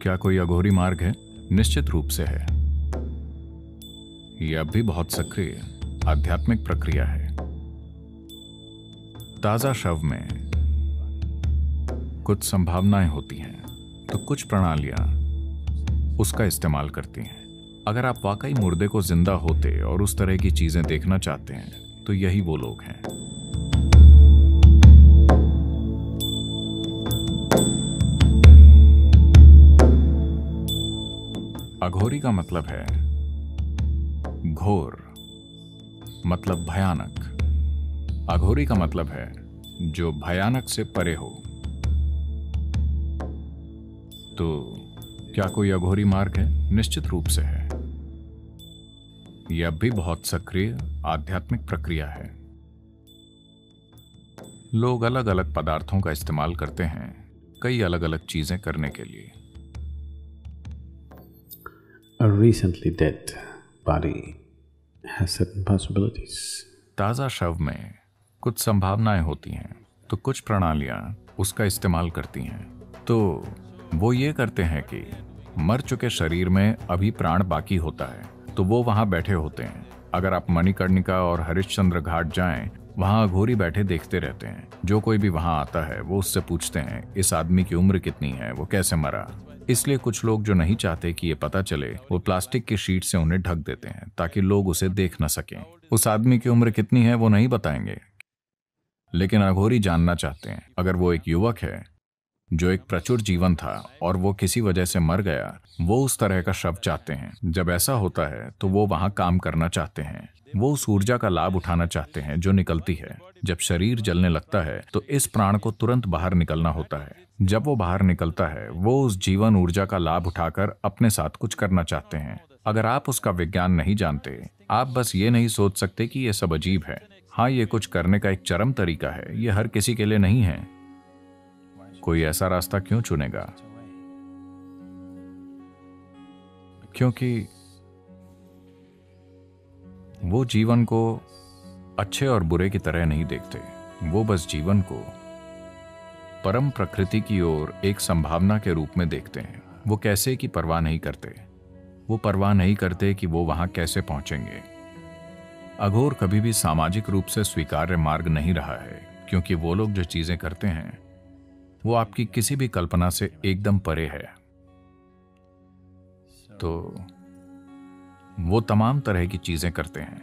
क्या कोई अघोरी मार्ग है? निश्चित रूप से है। यह अब भी बहुत सक्रिय आध्यात्मिक प्रक्रिया है। ताजा शव में कुछ संभावनाएं होती हैं, तो कुछ प्रणालियां उसका इस्तेमाल करती हैं। अगर आप वाकई मुर्दे को जिंदा होते और उस तरह की चीजें देखना चाहते हैं, तो यही वो लोग हैं। अघोरी का मतलब है घोर, मतलब भयानक। अघोरी का मतलब है जो भयानक से परे हो। तो क्या कोई अघोरी मार्ग है? निश्चित रूप से है। यह अब भी बहुत सक्रिय आध्यात्मिक प्रक्रिया है। लोग अलग अलग पदार्थों का इस्तेमाल करते हैं कई अलग अलग चीजें करने के लिए। A recently dead body has certain possibilities. ताजा शव में कुछ संभावनाएं होती हैं, तो कुछ प्रणालियां उसका इस्तेमाल करती हैं। तो वो ये करते हैं कि मर चुके शरीर में अभी प्राण बाकी होता है, तो वो वहां बैठे होते हैं। अगर आप मणिकर्णिका और हरिश्चंद्र घाट जाएं, वहां अघोरी बैठे देखते रहते हैं। जो कोई भी वहां आता है वो उससे पूछते हैं इस आदमी की उम्र कितनी है, वो कैसे मरा। इसलिए कुछ लोग जो नहीं चाहते कि ये पता चले, वो प्लास्टिक की शीट से उन्हें ढक देते हैं ताकि लोग उसे देख न सकें। उस आदमी की उम्र कितनी है वो नहीं बताएंगे, लेकिन अघोरी जानना चाहते हैं। अगर वो एक युवक है जो एक प्रचुर जीवन था और वो किसी वजह से मर गया, वो उस तरह का शव चाहते हैं। जब ऐसा होता है तो वो वहां काम करना चाहते हैं। वो उस ऊर्जा का लाभ उठाना चाहते हैं जो निकलती है। जब शरीर जलने लगता है तो इस प्राण को तुरंत बाहर निकलना होता है। जब वो बाहर निकलता है, वो उस जीवन ऊर्जा का लाभ उठाकर अपने साथ कुछ करना चाहते हैं। अगर आप उसका विज्ञान नहीं जानते, आप बस ये नहीं सोच सकते कि ये सब अजीब है। हाँ, ये कुछ करने का एक चरम तरीका है। ये हर किसी के लिए नहीं है। कोई ऐसा रास्ता क्यों चुनेगा? क्योंकि वो जीवन को अच्छे और बुरे की तरह नहीं देखते। वो बस जीवन को परम प्रकृति की ओर एक संभावना के रूप में देखते हैं। वो कैसे की परवाह नहीं करते। वो परवाह नहीं करते कि वो वहां कैसे पहुंचेंगे। अघोर कभी भी सामाजिक रूप से स्वीकार्य मार्ग नहीं रहा है, क्योंकि वो लोग जो चीजें करते हैं वो आपकी किसी भी कल्पना से एकदम परे है। तो वो तमाम तरह की चीजें करते हैं।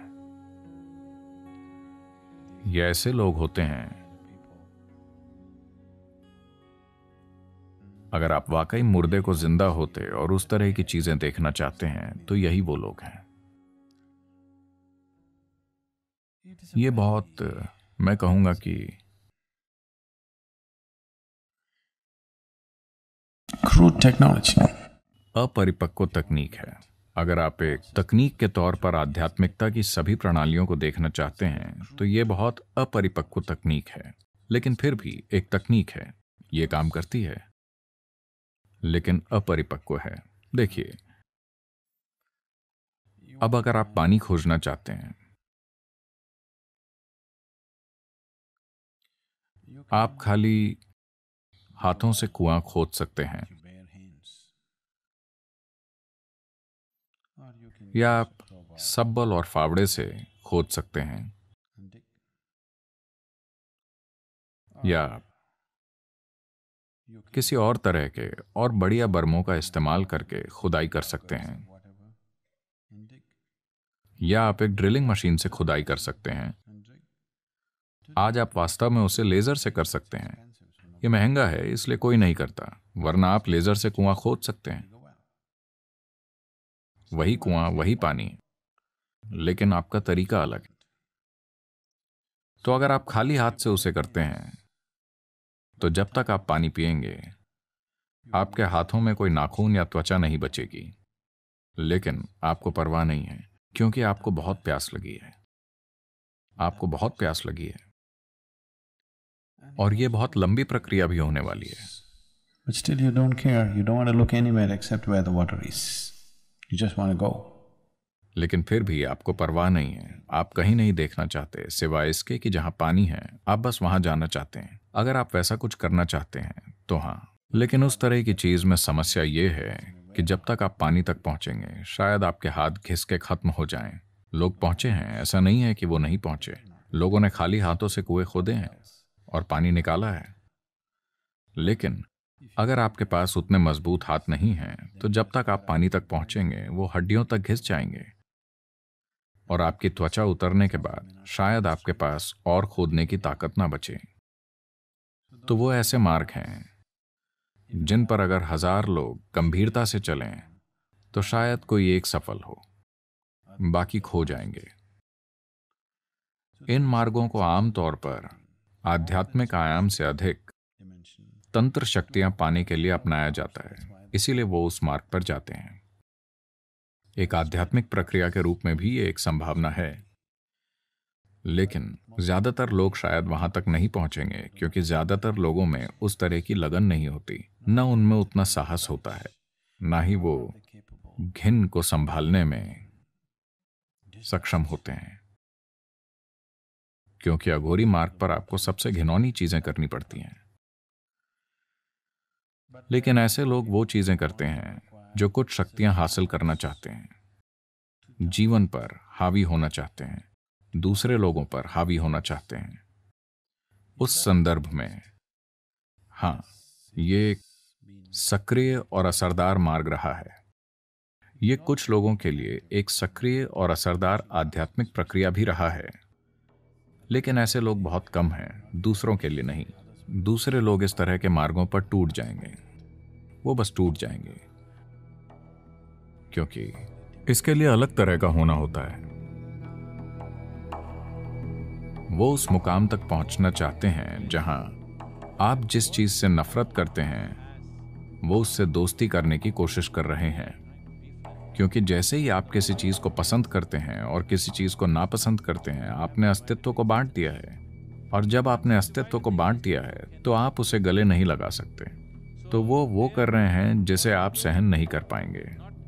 ये ऐसे लोग होते हैं, अगर आप वाकई मुर्दे को जिंदा होते और उस तरह की चीजें देखना चाहते हैं, तो यही वो लोग हैं। ये बहुत, मैं कहूंगा कि Crude technology. अपरिपक्व तकनीक है। अगर आप एक तकनीक के तौर पर आध्यात्मिकता की सभी प्रणालियों को देखना चाहते हैं, तो ये बहुत अपरिपक्व तकनीक है। लेकिन फिर भी एक तकनीक है। ये काम करती है, लेकिन अपरिपक्व है। देखिए, अब अगर आप पानी खोजना चाहते हैं, आप खाली हाथों से कुआं खोद सकते हैं, या आप सब्बल और फावड़े से खोद सकते हैं, या किसी और तरह के और बढ़िया बर्मों का इस्तेमाल करके खुदाई कर सकते हैं, या आप एक ड्रिलिंग मशीन से खुदाई कर सकते हैं। आज आप वास्तव में उसे लेजर से कर सकते हैं। ये महंगा है, इसलिए कोई नहीं करता, वरना आप लेजर से कुआं खोद सकते हैं। वही कुआं, वही पानी, लेकिन आपका तरीका अलग है। तो अगर आप खाली हाथ से उसे करते हैं, तो जब तक आप पानी पिएंगे, आपके हाथों में कोई नाखून या त्वचा नहीं बचेगी। लेकिन आपको परवाह नहीं है, क्योंकि आपको बहुत प्यास लगी है। आपको बहुत प्यास लगी है, और यह बहुत लंबी प्रक्रिया भी होने वाली है। But still you don't care, you don't want to look anywhere except where the water is. You just want to go. लेकिन फिर भी आपको परवाह नहीं है। आप कहीं नहीं देखना चाहते सिवाय इसके कि जहां पानी है। आप बस वहां जाना चाहते हैं। अगर आप वैसा कुछ करना चाहते हैं, तो हाँ, लेकिन उस तरह की चीज में समस्या ये है कि जब तक आप पानी तक पहुंचेंगे शायद आपके हाथ घिस के खत्म हो जाएं। लोग पहुंचे हैं, ऐसा नहीं है कि वो नहीं पहुंचे। लोगों ने खाली हाथों से कुएं खोदे हैं और पानी निकाला है। लेकिन अगर आपके पास उतने मजबूत हाथ नहीं हैं तो जब तक आप पानी तक पहुंचेंगे वो हड्डियों तक घिस जाएंगे और आपकी त्वचा उतरने के बाद शायद आपके पास और खोदने की ताकत ना बचे। तो वो ऐसे मार्ग हैं जिन पर अगर 1000 लोग गंभीरता से चलें तो शायद कोई एक सफल हो, बाकी खो जाएंगे। इन मार्गों को आमतौर पर आध्यात्मिक आयाम से अधिक तंत्र शक्तियां पाने के लिए अपनाया जाता है, इसीलिए वो उस मार्ग पर जाते हैं। एक आध्यात्मिक प्रक्रिया के रूप में भी ये एक संभावना है, लेकिन ज्यादातर लोग शायद वहां तक नहीं पहुंचेंगे क्योंकि ज्यादातर लोगों में उस तरह की लगन नहीं होती, न उनमें उतना साहस होता है, ना ही वो घिन को संभालने में सक्षम होते हैं, क्योंकि अघोरी मार्ग पर आपको सबसे घिनौनी चीजें करनी पड़ती हैं। लेकिन ऐसे लोग वो चीजें करते हैं जो कुछ शक्तियां हासिल करना चाहते हैं, जीवन पर हावी होना चाहते हैं, दूसरे लोगों पर हावी होना चाहते हैं। उस संदर्भ में हाँ, ये एक सक्रिय और असरदार मार्ग रहा है। ये कुछ लोगों के लिए एक सक्रिय और असरदार आध्यात्मिक प्रक्रिया भी रहा है, लेकिन ऐसे लोग बहुत कम हैं, दूसरों के लिए नहीं। दूसरे लोग इस तरह के मार्गों पर टूट जाएंगे, वो बस टूट जाएंगे, क्योंकि इसके लिए अलग तरह का होना होता है। वो उस मुकाम तक पहुंचना चाहते हैं जहां आप जिस चीज से नफरत करते हैं वो उससे दोस्ती करने की कोशिश कर रहे हैं, क्योंकि जैसे ही आप किसी चीज को पसंद करते हैं और किसी चीज को नापसंद करते हैं, आपने अस्तित्व को बांट दिया है, और जब आपने अस्तित्व को बांट दिया है तो आप उसे गले नहीं लगा सकते। तो वो कर रहे हैं जिसे आप सहन नहीं कर पाएंगे।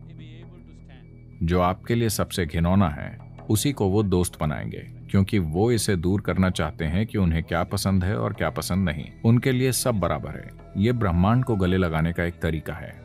जो आपके लिए सबसे घिनौना है उसी को वो दोस्त बनाएंगे, क्योंकि वो इसे दूर करना चाहते हैं कि उन्हें क्या पसंद है और क्या पसंद नहीं। उनके लिए सब बराबर है। ये ब्रह्मांड को गले लगाने का एक तरीका है।